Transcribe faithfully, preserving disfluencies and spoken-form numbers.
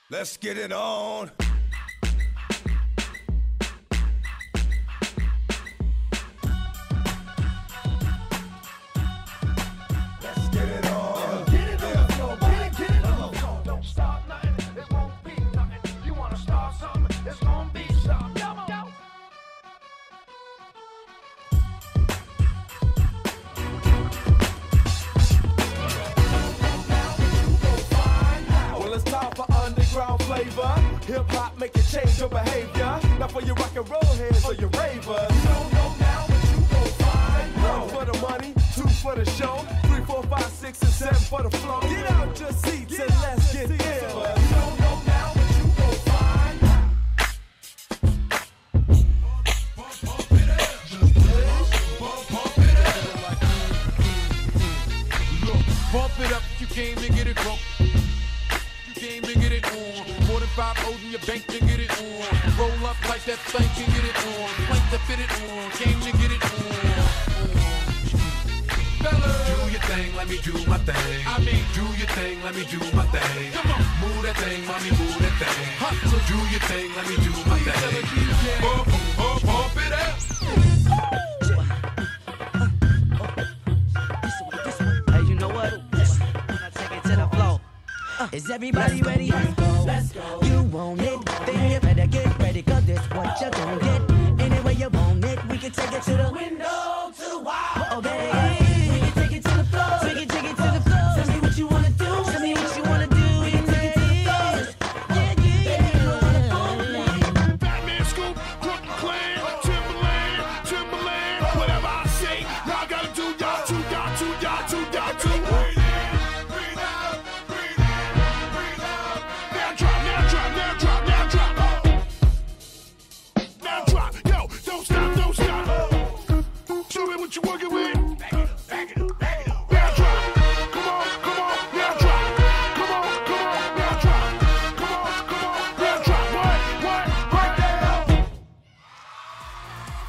Let's get it on. Let's get it on. Get it on. Get it, get it on. Don't start nothing. It won't be nothing. You wanna start something? It's gonna be something. Come on. It's time for underground flavor. Hip-hop make you change your behavior. Not for your rock and roll heads or your ravers. You don't know now, but you gon' find. One for the money, two for the show, three, four, five, six, and seven for the flow. Get out your seats get and let's get ill. You don't know now, but you gon' find. Bump, bump it up. Bump, bump it up. Look, bump it up, you came to get it broke. Game to get it on. More than five O's in your bank to get it on. Roll up like that thing can get it on. Plank to fit it on. Came to get it on. Fellas, do your thing, let me do my thing. I mean, do your thing, let me do my thing. Come on, move that thing, mommy, move that thing. Hustle, do your thing, let me do my thing. Bump, bump, bump it up. Hey, you know what? Let's take it to the floor. Is everybody ready? Let's go. Let's go. You want it, then you better get ready, cause this what you're gonna get. Any way you want it, we can take it to the window, to the wall. Oh, baby.